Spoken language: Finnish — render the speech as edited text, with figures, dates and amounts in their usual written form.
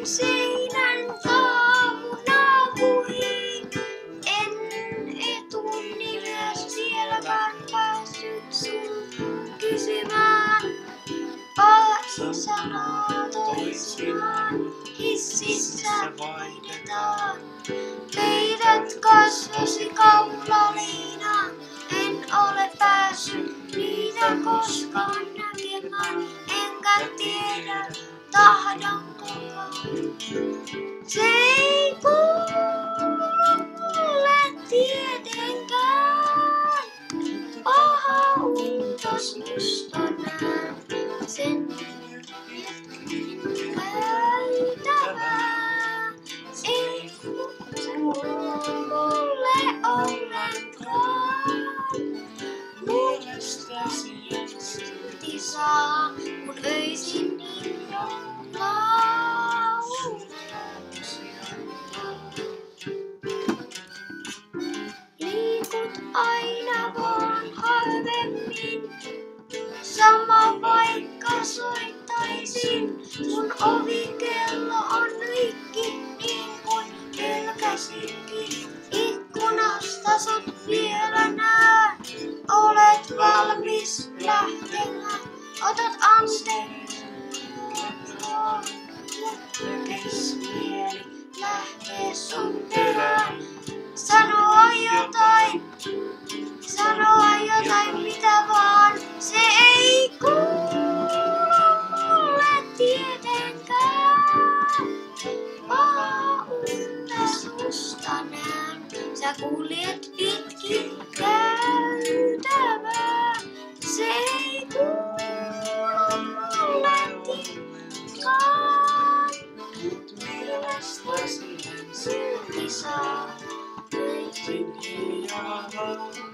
seinän aamunavuin. En etunimesi vieläkään päässyt sun kysymään. Kaksi sanaa toisinaan hississä vaihdetaan. Meidät kasvosi kaulaliina. En ole päässyt niitä koskaan näkemään. Enkä tiedä tahdonko. Se ei kuulu mulle tietenkään. Paha untos musta näen sen käytävää. Ei kuulu mulle ollenkaan. Muistasi silti saa, kun öisin innolla liikut aina vaan harvemmin. Sama vaikka soittaisin, mun ovikello on rikki niin kuin pelkäsinkin. Ikkunasta sut vielä näen, olet valmis lähtemään. Otat anteeksi, kes mieli lähtee sun perään. Sanoa jotain mitä vaan, se ei kuulu mulle tietenkään. Paha unta susta näen, sä kuljet pitkin käytävää. Se ei kuulu mulle tietenkään. Mielestäsi silti saa öisin hiljaa.